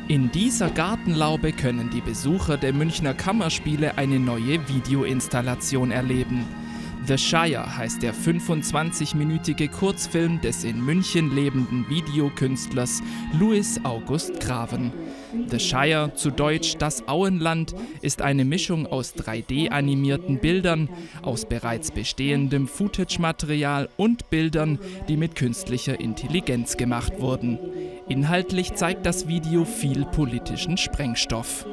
In dieser Gartenlaube können die Besucher der Münchner Kammerspiele eine neue Videoinstallation erleben. The Shire heißt der 25-minütige Kurzfilm des in München lebenden Videokünstlers Louis August Graven. The Shire, zu Deutsch das Auenland, ist eine Mischung aus 3D-animierten Bildern, aus bereits bestehendem Footage-Material und Bildern, die mit künstlicher Intelligenz gemacht wurden. Inhaltlich zeigt das Video viel politischen Sprengstoff.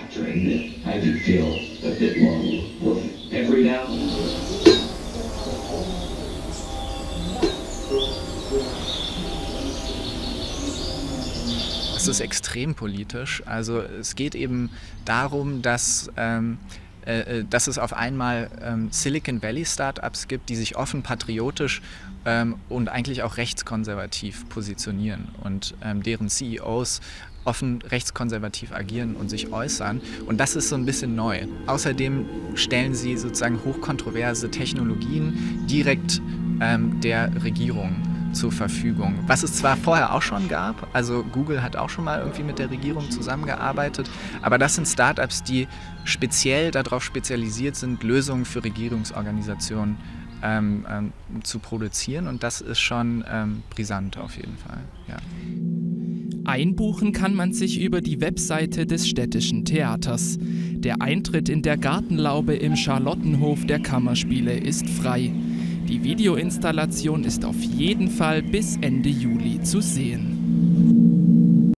Es ist extrem politisch. Also es geht eben darum, dass es auf einmal Silicon Valley Startups gibt, die sich offen patriotisch und eigentlich auch rechtskonservativ positionieren und deren CEOs offen rechtskonservativ agieren und sich äußern. Und das ist so ein bisschen neu. Außerdem stellen sie sozusagen hochkontroverse Technologien direkt der Regierung zur Verfügung. Was es zwar vorher auch schon gab, also Google hat auch schon mal irgendwie mit der Regierung zusammengearbeitet, aber das sind Startups, die speziell darauf spezialisiert sind, Lösungen für Regierungsorganisationen zu produzieren, und das ist schon brisant auf jeden Fall. Ja. Einbuchen kann man sich über die Webseite des Städtischen Theaters. Der Eintritt in der Gartenlaube im Charlottenhof der Kammerspiele ist frei. Die Videoinstallation ist auf jeden Fall bis Ende Juli zu sehen.